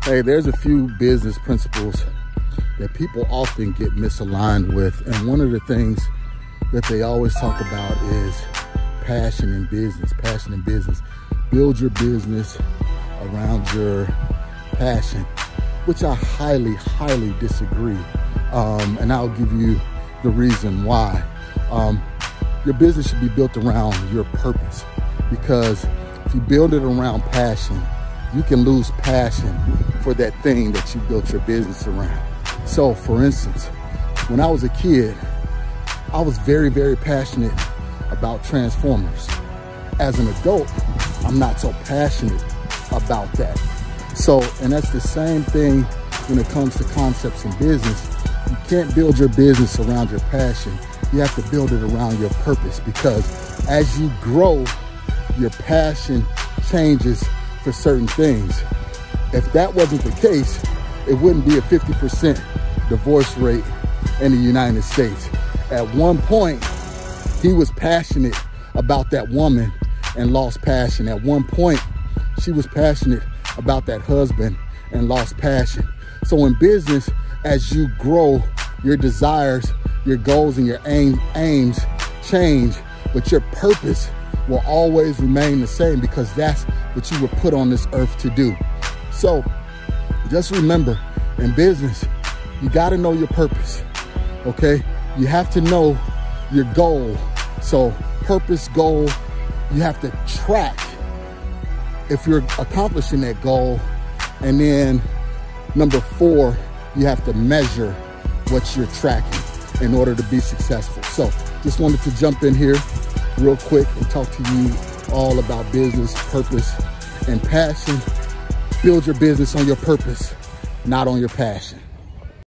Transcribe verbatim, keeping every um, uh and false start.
Hey, there's a few business principles that people often get misaligned with. And one of the things that they always talk about is passion in business, passion in business. Build your business around your passion, which I highly, highly disagree. Um, and I'll give you the reason why. Um, your business should be built around your purpose, because if you build it around passion, you can lose passion for that thing that you built your business around. So for instance, when I was a kid, I was very, very passionate about Transformers. As an adult, I'm not so passionate about that. So, and that's the same thing when it comes to concepts in business. You can't build your business around your passion. You have to build it around your purpose, because as you grow, your passion changes for certain things. If that wasn't the case, it wouldn't be a fifty percent divorce rate in the United States. At one point, he was passionate about that woman and lost passion. At one point, she was passionate about that husband and lost passion. So in business, as you grow, your desires, your goals, and your aim, aims change, but your purpose will always remain the same, because that's what you were put on this earth to do. So just remember, in business, you got to know your purpose, okay? You have to know your goal. So purpose, goal, you have to track if you're accomplishing that goal. And then number four, you have to measure what you're tracking in order to be successful. So just wanted to jump in here real quick and talk to you all about business, purpose, and passion. Build your business on your purpose, not on your passion.